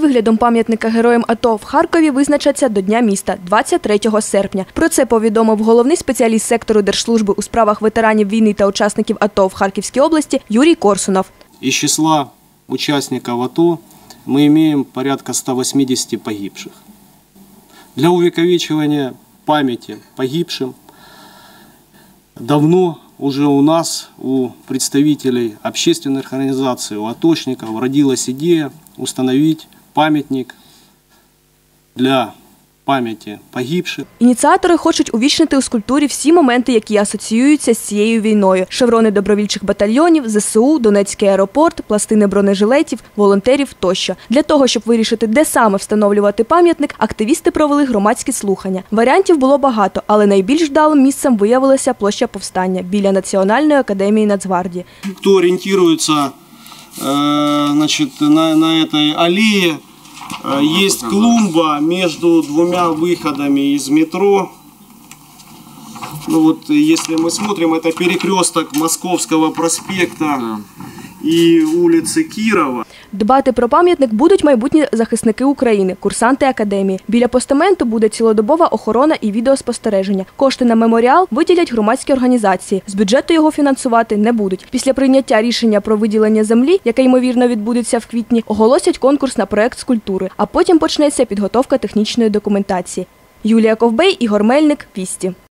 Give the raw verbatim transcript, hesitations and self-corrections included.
виглядом пам'ятника героям АТО в Харкові визначаться до Дня міста – двадцять третього серпня. Про це повідомив головний спеціаліст сектору Держслужби у справах ветеранів війни та учасників АТО в Харківській області Юрій Корсунов. Из числа участников АТО мы имеем порядка ста восьмидесяти погибших. Для увековечивания памяти погибшим давно уже у нас, у представителей общественных организаций, у атошников родилась идея установить памятник для пам'яті погибших. Ініціатори хочуть увічнити у скульптурі всі моменти, які асоціюються з цією війною. Шеврони добровільчих батальйонів, ЗСУ, Донецький аеропорт, пластини бронежилетів, волонтерів тощо. Для того, щоб вирішити, де саме встановлювати пам'ятник, активісти провели громадські слухання. Варіантів було багато, але найбільш вдалим місцем виявилася площа Повстання біля Національної академії Нацгвардії. Хто орієнтується на, на цій алеї, есть клумба между двумя выходами из метро. Ну вот, если мы смотрим, это перекресток Московского проспекта и улицы Кирова. Дбати про пам'ятник будуть майбутні захисники України, курсанти академії. Біля постаменту буде цілодобова охорона і відеоспостереження. Кошти на меморіал виділять громадські організації. З бюджету його фінансувати не будуть. Після прийняття рішення про виділення землі, яке ймовірно відбудеться в квітні, оголосять конкурс на проект скульптури, а потім почнеться підготовка технічної документації. Юлія Ковбей, Ігор Мельник, Вісті.